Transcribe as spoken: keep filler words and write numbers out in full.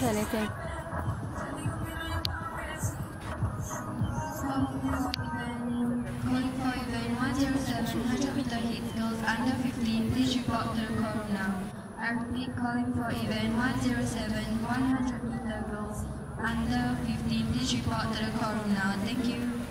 anything. Calling for event one zero seven, one hundred meter heat, girls under fifteen, please report to the call room now. I repeat, calling for event one zero seven, one hundred meter girls under fifteen, please report to the call room now. Thank you.